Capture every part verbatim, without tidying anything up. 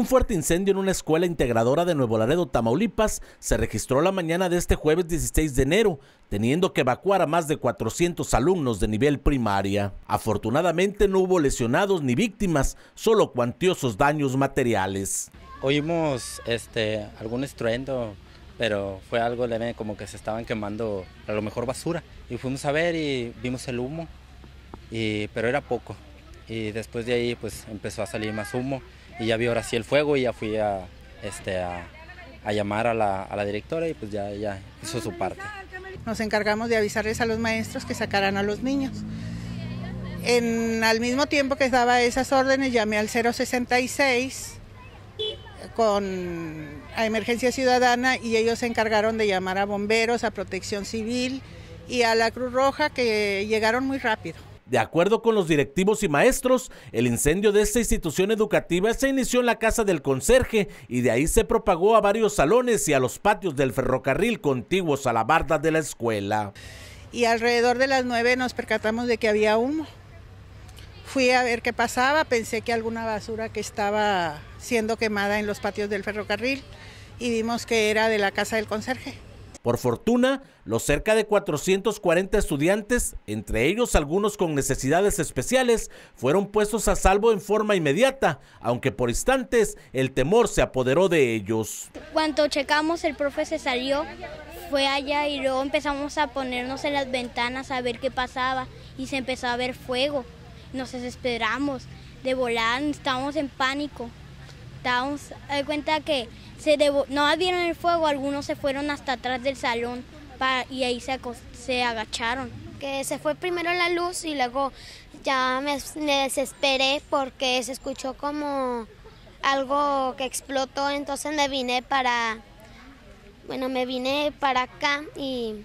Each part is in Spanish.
fuerte incendio en una escuela integradora de Nuevo Laredo, Tamaulipas, se registró la mañana de este jueves dieciséis de enero, teniendo que evacuar a más de cuatrocientos alumnos de nivel primaria. Afortunadamente no hubo lesionados ni víctimas, solo cuantiosos daños materiales. Oímos este, algún estruendo, pero fue algo leve, como que se estaban quemando a lo mejor basura. Y fuimos a ver y vimos el humo, y, pero era poco. Y después de ahí pues empezó a salir más humo. Y ya vi ahora sí el fuego y ya fui a, este, a, a llamar a la, a la directora y pues ya, ya hizo su parte. Nos encargamos de avisarles a los maestros que sacaran a los niños. En, al mismo tiempo que daba esas órdenes, llamé al cero sesenta y seis con a Emergencia Ciudadana y ellos se encargaron de llamar a bomberos, a Protección Civil y a la Cruz Roja, que llegaron muy rápido. De acuerdo con los directivos y maestros, el incendio de esta institución educativa se inició en la casa del conserje y de ahí se propagó a varios salones y a los patios del ferrocarril contiguos a la barda de la escuela. Y alrededor de las nueve nos percatamos de que había humo. Fui a ver qué pasaba, pensé que alguna basura que estaba siendo quemada en los patios del ferrocarril y vimos que era de la casa del conserje. Por fortuna, los cerca de cuatrocientos cuarenta estudiantes, entre ellos algunos con necesidades especiales, fueron puestos a salvo en forma inmediata, aunque por instantes el temor se apoderó de ellos. Cuando checamos, el profe se salió, fue allá y luego empezamos a ponernos en las ventanas a ver qué pasaba y se empezó a ver fuego. Nos desesperamos, de volar, estábamos en pánico. Estábamos, de cuenta que se devo, no vieron el fuego, algunos se fueron hasta atrás del salón para, y ahí se, se agacharon. Que se fue primero la luz y luego ya me, me desesperé porque se escuchó como algo que explotó, entonces me vine para, bueno, me vine para acá y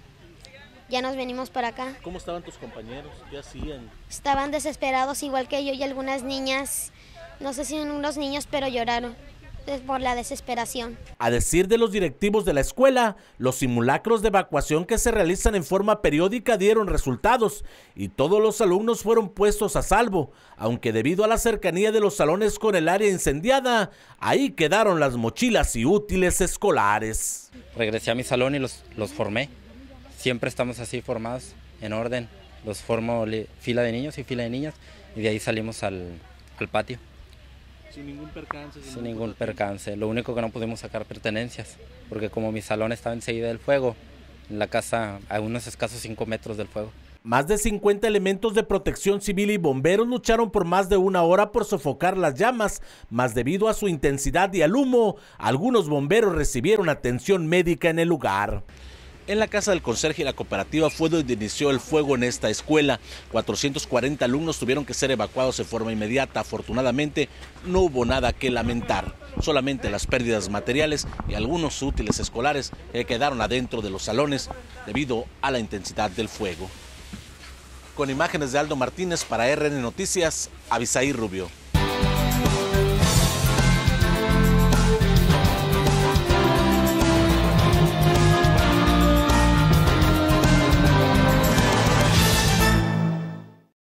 ya nos venimos para acá. ¿Cómo estaban tus compañeros? ¿Qué hacían? Estaban desesperados igual que yo y algunas niñas, no sé si unos niños, pero lloraron por la desesperación. A decir de los directivos de la escuela, los simulacros de evacuación que se realizan en forma periódica dieron resultados y todos los alumnos fueron puestos a salvo, aunque debido a la cercanía de los salones con el área incendiada, ahí quedaron las mochilas y útiles escolares. Regresé a mi salón y los, los formé. Siempre estamos así formados, en orden. Los formo fila de niños y fila de niñas y de ahí salimos al, al patio. Sin ningún percance. Sin, sin ningún percance. Lo único que no pudimos sacar pertenencias, porque como mi salón estaba enseguida del fuego, en la casa a unos escasos cinco metros del fuego. Más de cincuenta elementos de protección civil y bomberos lucharon por más de una hora por sofocar las llamas, mas debido a su intensidad y al humo, algunos bomberos recibieron atención médica en el lugar. En la casa del conserje y la cooperativa fue donde inició el fuego en esta escuela. cuatrocientos cuarenta alumnos tuvieron que ser evacuados de forma inmediata. Afortunadamente no hubo nada que lamentar, solamente las pérdidas materiales y algunos útiles escolares que quedaron adentro de los salones debido a la intensidad del fuego. Con imágenes de Aldo Martínez para R N Noticias, Abisaí Rubio.